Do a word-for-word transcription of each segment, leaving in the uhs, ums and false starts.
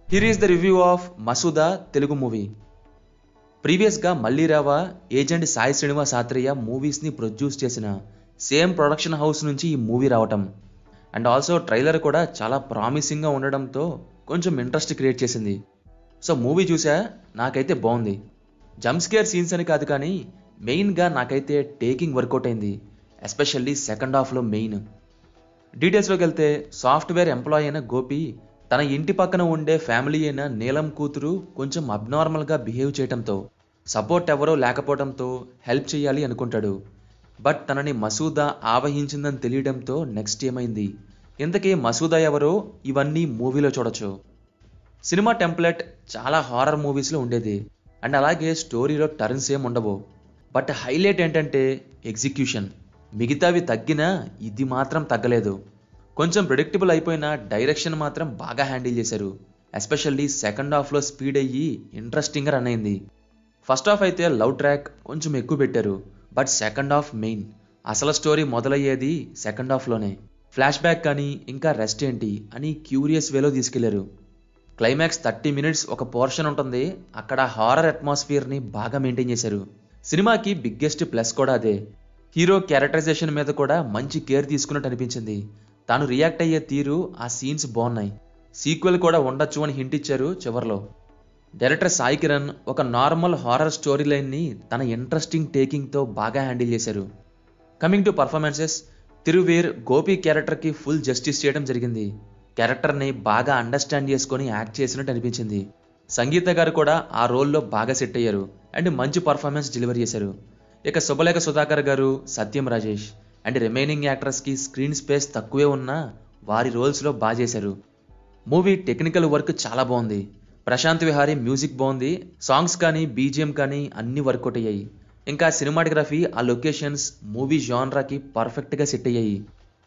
Here is the review of Masooda Telugu movie. ప్రీవియస్గా మళ్ళీ రావా ఏజెంట్ సాయి శ్రీనివాస్ ఆత్రేయ మూవీస్ని ప్రొడ్యూస్ చేసిన సేమ్ ప్రొడక్షన్ హౌస్ నుంచి ఈ మూవీ రావటం అండ్ ఆల్సో ట్రైలర్ కూడా చాలా ప్రామిసింగ్గా ఉండడంతో కొంచెం ఇంట్రెస్ట్ క్రియేట్ చేసింది. సో మూవీ చూసా, నాకైతే బాగుంది. జంప్ స్కేర్ సీన్స్ అని కాదు కానీ మెయిన్గా నాకైతే టేకింగ్ వర్కౌట్ అయింది, ఎస్పెషల్లీ సెకండ్ హాఫ్లో మెయిన్. డీటెయిల్స్లోకి వెళ్తే సాఫ్ట్వేర్ ఎంప్లాయీ అయిన గోపి తన ఇంటి పక్కన ఉండే ఫ్యామిలీ అయిన నీలం కూతురు కొంచెం అబ్నార్మల్గా బిహేవ్ చేయడంతో సపోర్ట్ ఎవరో లేకపోవడంతో హెల్ప్ చేయాలి అనుకుంటాడు. బట్ తనని మసూదా ఆవహించిందని తెలియడంతో నెక్స్ట్ ఏమైంది, ఇంతకీ మసూదా ఎవరో ఇవన్నీ మూవీలో చూడొచ్చు. సినిమా టెంప్లెట్ చాలా హారర్ మూవీస్లో ఉండేది అండ్ అలాగే స్టోరీలో టర్న్స్ ఏం ఉండవు. బట్ హైలైట్ ఏంటంటే ఎగ్జిక్యూషన్. మిగతావి తగ్గినా ఇది మాత్రం తగ్గలేదు. కొంచెం ప్రిడిక్టబుల్ అయిపోయిన డైరెక్షన్ మాత్రం బాగా హ్యాండిల్ చేశారు. ఎస్పెషల్లీ సెకండ్ హాఫ్లో స్పీడ్ అయ్యి ఇంట్రెస్టింగ్గా రన్ అయింది. ఫస్ట్ హాఫ్ అయితే లవ్ ట్రాక్ కొంచెం ఎక్కువ పెట్టారు, బట్ సెకండ్ హాఫ్ మెయిన్. అసలు స్టోరీ మొదలయ్యేది సెకండ్ హాఫ్లోనే. ఫ్లాష్ బ్యాక్ కానీ ఇంకా రెస్ట్ ఏంటి అని క్యూరియస్ వేలో తీసుకెళ్లారు. క్లైమాక్స్ థర్టీ మినిట్స్ ఒక పోర్షన్ ఉంటుంది, అక్కడ హారర్ అట్మాస్ఫియర్ని బాగా మెయింటైన్ చేశారు. సినిమాకి బిగ్గెస్ట్ ప్లస్ కూడా అదే. హీరో క్యారెక్టరైజేషన్ మీద కూడా మంచి కేర్ తీసుకున్నట్టు అనిపించింది. తాను రియాక్ట్ అయ్యే తీరు, ఆ సీన్స్ బాగున్నాయి. సీక్వెల్ కూడా ఉండొచ్చు అని హింట్ ఇచ్చారు చివర్లో. డైరెక్టర్ సాయికిరణ్ ఒక నార్మల్ హారర్ స్టోరీ లైన్ని తన ఇంట్రెస్టింగ్ టేకింగ్తో బాగా హ్యాండిల్ చేశారు. Coming to performances, Thiruveer Gopi క్యారెక్టర్కి ఫుల్ జస్టిస్ చేయడం జరిగింది. క్యారెక్టర్ని బాగా అండర్స్టాండ్ చేసుకొని యాక్ట్ చేసినట్టు అనిపించింది. సంగీత గారు కూడా ఆ రోల్లో బాగా సెట్ అయ్యారు అండ్ మంచి పర్ఫార్మెన్స్ డెలివరీ చేశారు. ఇక శుభలేఖ సుధాకర్ గారు, సత్యం రాజేష్ అండ్ రిమైనింగ్ యాక్టర్స్కి స్క్రీన్ స్పేస్ తక్కువే ఉన్నా వారి రోల్స్లో బాగా చేశారు. మూవీ టెక్నికల్ వర్క్ చాలా బాగుంది. ప్రశాంత్ విహారీ మ్యూజిక్ బాగుంది. సాంగ్స్ కానీ బీజిఎం కానీ అన్ని వర్కౌట్ అయ్యాయి. ఇంకా సినిమాటోగ్రఫీ, ఆ లొకేషన్స్ మూవీ జాన్రాకి పర్ఫెక్ట్గా సెట్ అయ్యాయి.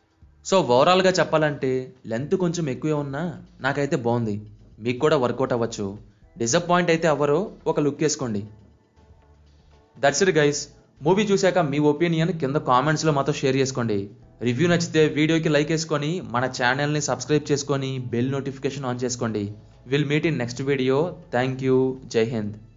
సో ఓవరాల్గా చెప్పాలంటే లెంత్ కొంచెం ఎక్కువే ఉన్నా నాకైతే బాగుంది. మీకు కూడా వర్కౌట్ అవ్వచ్చు. డిసప్పాయింట్ అయితే అవ్వరో ఒక లుక్ వేసుకోండి. That's it guys. మూవీ చూశాక మీ ఒపీనియన్ కింద కామెంట్స్లో మాతో షేర్ చేసుకోండి. రివ్యూ నచ్చితే వీడియోకి లైక్ వేసుకొని మన ఛానల్ని సబ్స్క్రైబ్ చేసుకొని బెల్ నోటిఫికేషన్ ఆన్ చేసుకోండి. Will meet in next video. Thank you. Jai Hind.